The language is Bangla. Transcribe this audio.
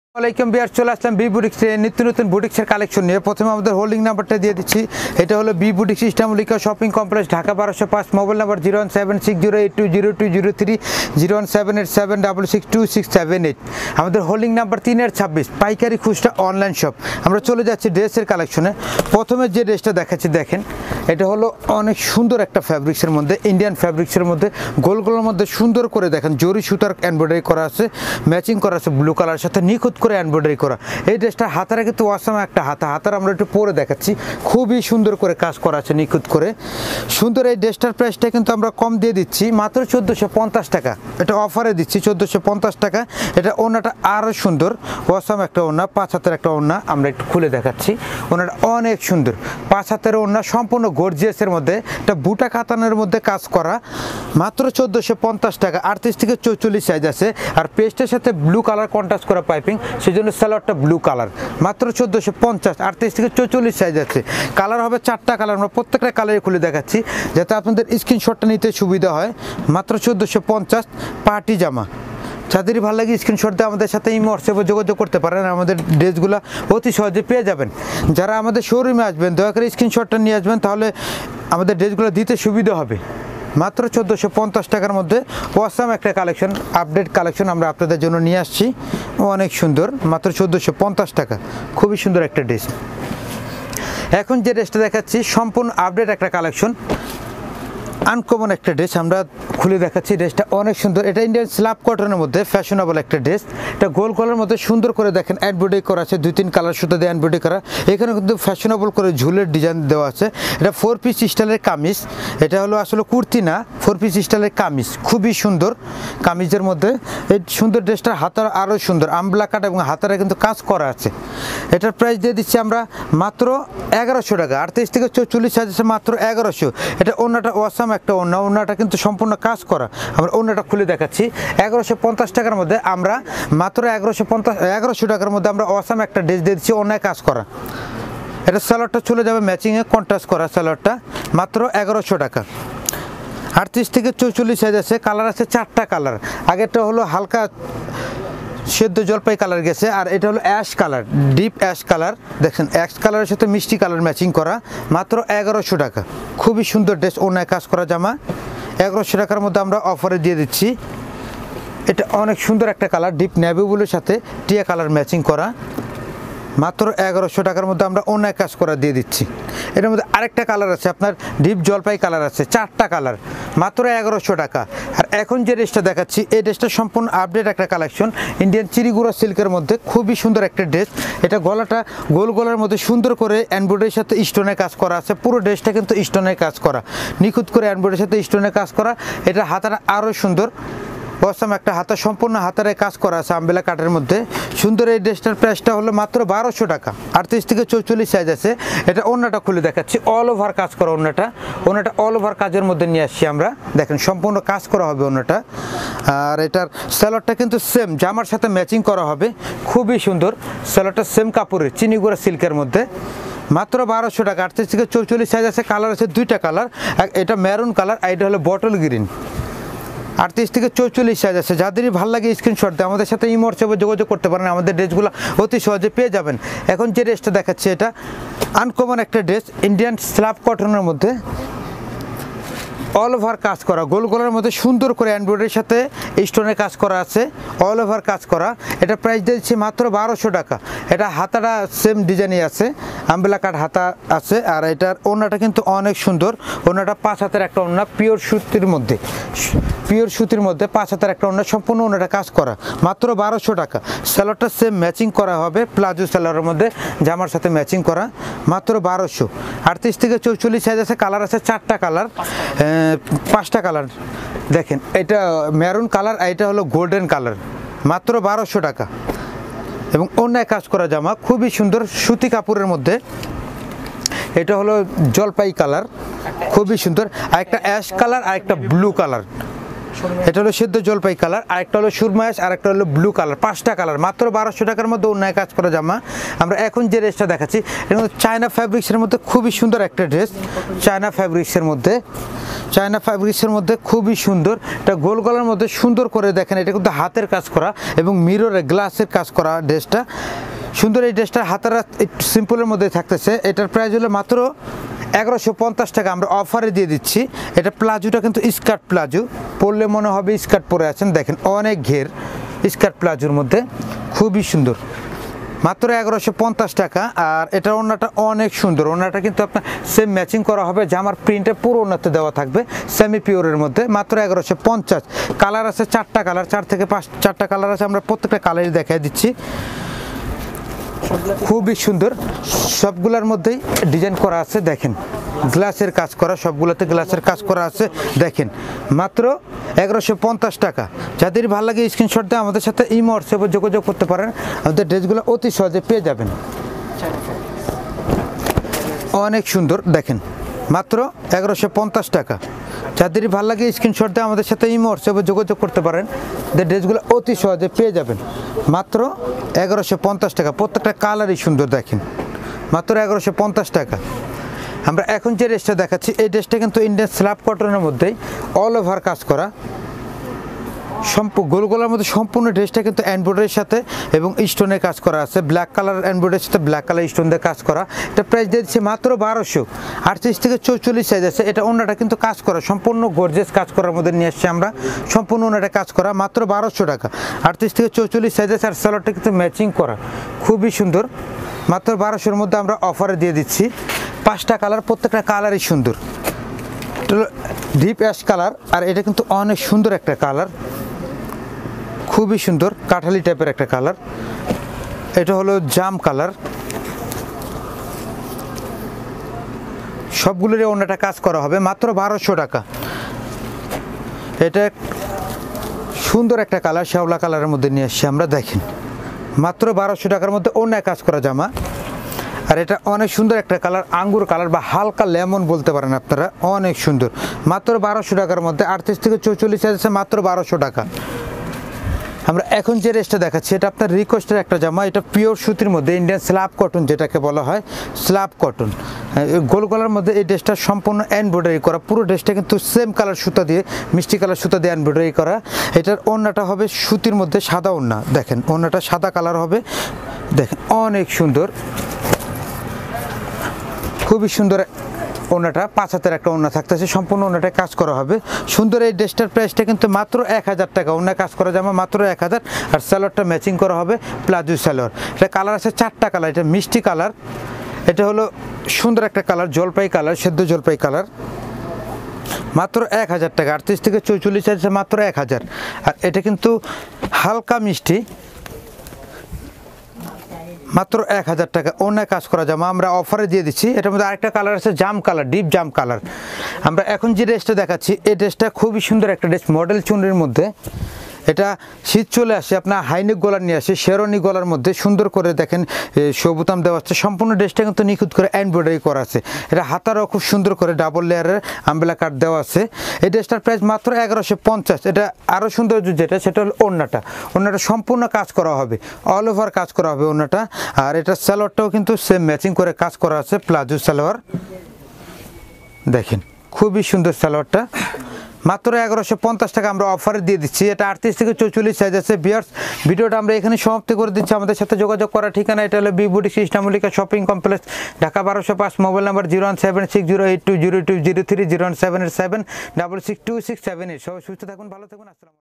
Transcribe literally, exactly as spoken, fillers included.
ওয়ালাইকুম বিয়ার চলে আসলাম বি বুটিক্সে নিত্য নতুন বুটিক্সের কালেকশন নিয়ে। প্রথমে আমাদের হোল্ডিং নাম্বারটা দিয়ে দিচ্ছি। এটা হলো B boutiques Eastern Mallika shopping complex, Dhaka বারোশো পাঁচ। Mobile number zero one seven six zero eight two zero two zero three, zero one seven eight seven double six two six seven eight. আমাদের হোল্ডিং নাম্বার তিনের ছাব্বিশ, পাইকারি খুচরা অনলাইন শপ। আমরা চলে যাচ্ছি ড্রেসের কালেকশনে। প্রথমে যে ড্রেসটা দেখাচ্ছি দেখেন, এটা হলো অনেক সুন্দর একটা ফ্যাব্রিক্সের মধ্যে, ইন্ডিয়ান ফ্যাব্রিক্সের মধ্যে গোল গোলের মধ্যে সুন্দর করে দেখেন জরি সুতার এমব্রয়ডারি করা আছে, ম্যাচিং করা আছে ব্লু কালারের সাথে, নিখুঁত করে এমব্রয়ডারি করা। এই ড্রেসটা হাতারা কিন্তু অসাম একটা হাতা, হাতার আমরা একটু পরে দেখাচ্ছি, খুবই সুন্দর করে কাজ করা আছে নিখুঁত করে সুন্দর। এই ড্রেসটার প্রাইসটা কিন্তু আমরা কম দিয়ে দিচ্ছি, মাত্র চোদ্দোশো পঞ্চাশ টাকা। এটা অফারে দিচ্ছি চোদ্দোশো পঞ্চাশ টাকা। এটা ওনাটা আরও সুন্দর, অসাম একটা ওনা, পাঁচ হাতের একটা ওনা। আমরা একটু খুলে দেখাচ্ছি, ওনাটা অনেক সুন্দর, পাঁচ হাতের ওনা, সম্পূর্ণ গর্জিয়াসের মধ্যে, এটা বুটা কাতানের মধ্যে কাজ করা, মাত্র চোদ্দোশো পঞ্চাশ টাকা। আটত্রিশ থেকে চৌচল্লিশ সাইজ আছে, আর পেস্টের সাথে ব্লু কালার কন্ট্রাস্ট করা পাইপিং, সেই জন্য সালোয়ারটা ব্লু কালার, মাত্র চোদ্দোশো পঞ্চাশ। আটত্রিশ থেকে চৌচল্লিশ সাইজ আছে, কালার হবে চারটা কালার। আমরা প্রত্যেকটা কালারে খুলে দেখাচ্ছি যাতে আপনাদের স্ক্রিনশটটা নিতে সুবিধা হয়। মাত্র চোদ্দোশো পঞ্চাশ, পার্টি জামা। যাদেরই ভালো লাগে স্ক্রিনশট দিয়ে আমাদের সাথে এই হোয়াটসঅ্যাপে যোগাযোগ করতে পারেন, আমাদের ড্রেসগুলো অতি সহজে পেয়ে যাবেন। যারা আমাদের শোরুমে আসবেন দয়া করে স্ক্রিনশটটা নিয়ে আসবেন, তাহলে আমাদের ড্রেসগুলো দিতে সুবিধা হবে। মাত্র চোদ্দোশো পঞ্চাশ টাকার মধ্যে অসাম একটা কালেকশন, আপডেট কালেকশন আমরা আপনাদের জন্য নিয়ে আসছি, অনেক সুন্দর, মাত্র চোদ্দোশো পঞ্চাশ টাকা। খুবই সুন্দর একটা ড্রেস। এখন যে ড্রেসটা দেখাচ্ছি সম্পূর্ণ আপডেট একটা কালেকশন, আনকমন একটা ড্রেস আমরা খুলে দেখাচ্ছি। ড্রেসটা অনেক সুন্দর, এটা ইন্ডিয়ান স্ল্যাব কটনের মধ্যে ফ্যাশনেবল একটা ড্রেস। এটা গোল কলার মধ্যে সুন্দর করে দেখেন এমব্রয়ডারি করা আছে, দুই তিন কালার সুতো দিয়ে এমব্রয়ডারি করা। এখানে কিন্তু ফ্যাশনেবল করে ঝুলের ডিজাইন দেওয়া আছে। এটা ফোর পিস স্টাইলের কামিজ, এটা হলো আসলে কুর্তি না, ফোর পিস স্টাইলের কামিজ, খুবই সুন্দর কামিজের মধ্যে। এই সুন্দর ড্রেসটার হাতার আরও সুন্দর, আমলা কাট এবং হাতারে কিন্তু কাজ করা আছে। এটার প্রাইস দিয়ে দিচ্ছি আমরা মাত্র এগারোশো টাকা। আটত্রিশ থেকে চৌচল্লিশ সাইজ আছে, মাত্র এগারোশো। এটা ওনাটা ওয়াসাম একটা ওনা, ওনাটা কিন্তু সম্পূর্ণ কাজ করা। আমরা ওনাটা খুলে দেখাচ্ছি, এগারোশো পঞ্চাশ টাকার মধ্যে আমরা মাত্র এগারোশো পঞ্চাশ এগারোশো টাকার মধ্যে আমরা ওয়াসাম একটা ড্রেস দিয়ে দিচ্ছি, অন্যায় কাজ করা। এটা সালোয়ারটা চলে যাবে ম্যাচিংয়ে কন্ট্রাস্ট করা সালোয়ারটা, মাত্র এগারোশো টাকা। আটত্রিশ থেকে চৌচল্লিশ সাইজ আছে, কালার আছে চারটা কালার। আগেরটা হলো হালকা সেদ্ধ জলপাই কালার গেছে, আর এটা হলো ash colour, deep ash colour. দেখছেন অ্যাশ কালারের সাথে মিষ্টি কালার ম্যাচিং করা, মাত্র এগারোশো টাকা। খুবই সুন্দর ড্রেস, অন্যায় কাজ করা জামা, এগারোশো টাকার মধ্যে আমরা অফারে দিয়ে দিচ্ছি। এটা অনেক সুন্দর একটা কালার, ডিপ নেভি ব্লুর সাথে টিয়া কালার ম্যাচিং করা, মাত্র এগারোশো টাকার মধ্যে আমরা অন্যায় কাজ করা দিয়ে দিচ্ছি। এটার মধ্যে আরেকটা কালার আছে আপনার, ডিপ জলপাই কালার আছে, চারটা কালার, মাত্র এগারোশো টাকা। আর এখন যে ড্রেসটা দেখাচ্ছি এই ড্রেসটা সম্পূর্ণ আপডেট একটা কালেকশন, ইন্ডিয়ান চিরিগুড়া সিল্কের মধ্যে, খুবই সুন্দর একটা ড্রেস। এটা গলাটা গোল গলার মধ্যে সুন্দর করে এমব্রয়ডারির সাথে স্টোনের কাজ করা আছে, পুরো ড্রেসটা কিন্তু স্টোনের কাজ করা, নিখুঁত করে এমব্রয়ডারির সাথে স্টোনের কাজ করা। এটা হাতাটা আরও সুন্দর, অসাম একটা হাতা, সম্পূর্ণ হাতারে কাজ করা আছে আম্বেলা কাটের মধ্যে সুন্দর। এই ড্রেসটার প্রাইসটা হলো মাত্র বারোশো টাকা। আটত্রিশ থেকে চৌচল্লিশ সাইজ আছে। এটা ওড়নাটা খুলে দেখাচ্ছি, অল ওভার কাজ করা ওড়নাটা, ওড়নাটা অল ওভার কাজের মধ্যে নিয়ে আসছি আমরা, দেখেন সম্পূর্ণ কাজ করা হবে ওড়নাটা। আর এটার সালোয়ারটা কিন্তু সেম জামার সাথে ম্যাচিং করা হবে, খুবই সুন্দর। সালোয়ারটা সেম কাপড়ের চিনিগুড়া সিল্কের মধ্যে, মাত্র বারোশো টাকা। আটত্রিশ থেকে চৌচল্লিশ সাইজ আছে, কালার আছে দুইটা কালার, এটা মেরুন কালার, আর এটা হলো বটল গ্রিন। আটত্রিশ থেকে চৌচল্লিশ সাইজ আছে, যাদেরই ভালো লাগে স্ক্রিনশট দিয়ে আমাদের সাথে এই হোয়াটসঅ্যাপে যোগাযোগ করতে পারেন, আমাদের ড্রেসগুলো অতি সহজে পেয়ে যাবেন। এখন যে ড্রেসটা দেখাচ্ছে এটা আনকমন একটা ড্রেস, ইন্ডিয়ান স্ল্যাব কটনের মধ্যে অল ওভার কাজ করা, গোল গোলের মধ্যে সুন্দর করে এমব্রয়ডারির সাথে স্টোনের কাজ করা আছে, অল ওভার কাজ করা। এটা প্রাইস দিচ্ছি মাত্র বারোশো টাকা। এটা হাতাটা সেম ডিজাইনই আছে, আম্বেলা কাট হাতা আছে। আর এটার ওড়নাটা কিন্তু অনেক সুন্দর, ওড়নাটা পাঁচ হাতের একটা ওড়না, পিওর সুতির মধ্যে, পিওর সুতির মধ্যে পাঁচ হাতের একটা ওড়না, সম্পূর্ণ ওড়নাটা কাজ করা, মাত্র বারোশো টাকা। সালোয়ারটা সেম ম্যাচিং করা হবে, প্লাজো সালোয়ারের মধ্যে জামার সাথে ম্যাচিং করা, মাত্র বারোশো। আটত্রিশ থেকে চৌচল্লিশ সাইজ আছে, কালার আছে চারটা কালার, পাঁচটা কালার। দেখেন এটা মেরুন কালার, আর এটা হলো গোল্ডেন কালার, মাত্র বারোশো টাকা। এবং অন্যায় কাজ করা জামা, খুবই সুন্দর সুতি কাপড়ের মধ্যে। এটা হলো জলপাই কালার, খুবই সুন্দর, আর একটা অ্যাশ কালার, আর একটা ব্লু কালার, এটা হলো সিদ্ধ জলপাই কালার, আরেকটা হলো সুরমায়াস, আরেকটা হলো ব্লু কালার, পাঁচটা কালার, মাত্র বারোশো টাকার মধ্যে অন্যায় কাজ করা জামা। আমরা এখন যে ড্রেসটা দেখাচ্ছি এর মধ্যে চায়না ফ্যাব্রিক্সের মধ্যে খুবই সুন্দর একটা ড্রেস, চায়না ফ্যাব্রিক্সের মধ্যে চায়না ফ্যাব্রিক্সের মধ্যে খুবই সুন্দর, এটা গোল গলার মধ্যে সুন্দর করে দেখেন, এটা কিন্তু হাতের কাজ করা এবং মিররে গ্লাসের কাজ করা ড্রেসটা সুন্দর। এই ড্রেসটার হাতারা একটু সিম্পলের মধ্যে থাকতেছে, এটার প্রাইস হলো মাত্র এগারোশো পঞ্চাশ টাকা, আমরা অফারে দিয়ে দিচ্ছি। এটা প্লাজোটা কিন্তু স্কার্ট প্লাজো, পরলে মনে হবে স্কার্ট পরে আছেন, দেখেন অনেক ঘের স্কার্ট প্লাজোর মধ্যে খুবই সুন্দর, মাত্র এগারোশো পঞ্চাশ টাকা। আর এটার ওড়নাটা অনেক সুন্দর, ওড়নাটা কিন্তু আপনার সেম ম্যাচিং করা হবে, জামার প্রিন্টে পুরো ওড়নাতে দেওয়া থাকবে সেমি পিওরের মধ্যে, মাত্র এগারোশো পঞ্চাশ। কালার আছে চারটা কালার, চার থেকে পাঁচ চারটা কালার আছে, আমরা প্রত্যেকটা কালারই দেখাই দিচ্ছি, খুবই সুন্দর। সবগুলোর মধ্যেই ডিজাইন করা আছে, দেখেন গ্লাসের কাজ করা, সবগুলোতে গ্লাসের কাজ করা আছে, দেখেন মাত্র এগারোশো পঞ্চাশ টাকা। যাদের ভালো লাগে স্ক্রিনশট দিয়ে আমাদের সাথে ইমো হোয়াটসঅ্যাপে যোগাযোগ করতে পারেন, আমাদের ড্রেসগুলো অতি সহজে পেয়ে যাবেন। অনেক সুন্দর, দেখেন মাত্র এগারোশো পঞ্চাশ টাকা। যাদের ভালো লাগে স্ক্রিনশট দিয়ে আমাদের সাথে ইমো হোয়াটসঅ্যাপে যোগাযোগ করতে পারেন, ড্রেসগুলো অতি সহজে পেয়ে যাবেন মাত্র এগারোশো পঞ্চাশ টাকা। প্রত্যেকটা কালারই সুন্দর, দেখেন মাত্র এগারোশো পঞ্চাশ টাকা। আমরা এখন যে ড্রেসটা দেখাচ্ছি এই ড্রেসটা কিন্তু ইন্ডিয়ান স্ল্যাব কটনের মধ্যেই অল ওভার কাজ করা, সম্পূর্ণ গোল গলার মধ্যে সম্পূর্ণ ড্রেসটা কিন্তু এমব্রয়ডারির সাথে এবং স্টোনের কাজ করা আছে, ব্ল্যাক কালার এমব্রয়ডারির সাথে ব্ল্যাক কালার স্টোন দিয়ে কাজ করা। এটা প্রাইস দিয়ে দিচ্ছে মাত্র বারোশো। আটত্রিশ থেকে চৌচল্লিশ সাইজ আছে, এটা ওড়নাটা কিন্তু কাজ করা সম্পূর্ণ গর্জিয়াস কাজ করার মধ্যে নিয়ে আসছি আমরা, সম্পূর্ণ ওড়নাটা কাজ করা, মাত্র বারোশো টাকা। আটত্রিশ থেকে চৌচল্লিশ সাইজ আছে, আর সালোয়ারটা কিন্তু ম্যাচিং করা, খুবই সুন্দর, মাত্র বারোশোর মধ্যে আমরা অফারে দিয়ে দিচ্ছি। পাঁচটা কালার, প্রত্যেকটা কালারই সুন্দর, ডিপ অ্যাশ কালার, আর এটা কিন্তু অনেক সুন্দর একটা কালার, খুবই সুন্দর কাঠালি টাইপের একটা কালার। এটা হলো জাম কালার, সবগুলোরই ওড়নাটা কাজ করা হবে, মাত্র বারোশো টাকা। এটা সুন্দর একটা কালার, শ্যাওলা কালারের মধ্যে নিয়ে আসছি আমরা, দেখেন মাত্র বারোশো টাকার মধ্যে ওড়নায় কাজ করা জামা। আর এটা অনেক সুন্দর একটা কালার, আঙ্গুর কালার বা হালকা লেমন বলতে পারেন আপনারা, অনেক সুন্দর, মাত্র বারোশো টাকার মধ্যে। আটত্রিশ থেকে চৌচল্লিশ আছে, মাত্র বারোশো টাকা। আমরা এখন যে ড্রেসটা দেখাচ্ছি এটা আপনার রিকোয়েস্টের একটা জামা, এটা পিওর সুতির মধ্যে ইন্ডিয়ান স্ল্যাব কটন যেটাকে বলা হয়, স্ল্যাব কটন গোল গলার মধ্যে। এই ড্রেসটা সম্পূর্ণ এমব্রয়ডারি করা, পুরো ড্রেসটা কিন্তু সেম কালার সুতা দিয়ে, মিষ্টি কালার সুতা দিয়ে এমব্রয়ডারি করা। এটার ওড়নাটা হবে সুতির মধ্যে সাদা ওড়না, দেখেন ওড়নাটা সাদা কালার হবে, দেখেন অনেক সুন্দর, খুবই সুন্দর ওড়নাটা। পাঁচ হাতের একটা ওড়না থাকতেছে, সম্পূর্ণ ওড়নাটা কাজ করা হবে সুন্দর। এই ড্রেসটার প্রাইসটা কিন্তু মাত্র এক হাজার টাকা, ওড়না কাজ করা জামা মাত্র এক হাজার। আর সালোয়ারটা ম্যাচিং করা হবে প্লাজো সালোয়ার। এটা কালার আছে চারটা কালার, এটা মিষ্টি কালার, এটা হলো সুন্দর একটা কালার জলপাই কালার, সেদ্ধ জলপাই কালার, মাত্র এক হাজার টাকা। আটত্রিশ থেকে চৌচল্লিশ আছে, মাত্র এক হাজার। আর এটা কিন্তু হালকা মিষ্টি, মাত্র এক হাজার টাকা, অন্য কাজ করা জামা আমরা অফারে দিয়ে দিচ্ছি। এটার মধ্যে আরেকটা কালার আছে জাম কালার, ডিপ জাম কালার। আমরা এখন যে ড্রেসটা দেখাচ্ছি এই ড্রেসটা খুবই সুন্দর একটা ড্রেস, মডেল চুনরির মধ্যে। এটা শীত চলে আসে, আপনার হাইনেক গলার নিয়ে আসে, শেরনি গলার মধ্যে সুন্দর করে দেখেন সবুতাম দেওয়া আছে, সম্পূর্ণ ড্রেসটা কিন্তু নিখুঁত করে এমব্রয়ডারি করা আছে। এটা হাতারও খুব সুন্দর করে ডাবল লেয়ারের আমবেলা কাট দেওয়া আছে। এই ড্রেসটার প্রাইস মাত্র এগারোশো পঞ্চাশ। এটা আরও সৌন্দর্য যেটা সেটা হলো ওড়নাটা, ওড়নাটা সম্পূর্ণ কাজ করা হবে, অল ওভার কাজ করা হবে ওড়নাটা। আর এটা সালোয়ারটাও কিন্তু সেম ম্যাচিং করে কাজ করা আছে, প্লাজো সালোয়ার, দেখেন খুবই সুন্দর সালোয়ারটা, মাত্র এগারোশো পঞ্চাশ টাকা আমরা অফারে দিয়ে দিচ্ছি। এটা আটত্রিশ থেকে চৌচল্লিশ সাইজ আছে। বিয়ার্স ভিডিওটা আমরা এখানে সমাপ্তি করে দিচ্ছি। আমাদের সাথে যোগাযোগ করার ঠিকানা এটা হলো B boutique Eastern Mallika shopping complex, Dhaka বারোশো পাঁচ, mobile number zero one seven six zero eight two zero two zero three, zero one seven eight seven double six two six seven eight. সবাই সুস্থ থাকুন, ভালো থাকুন, আসসালাম।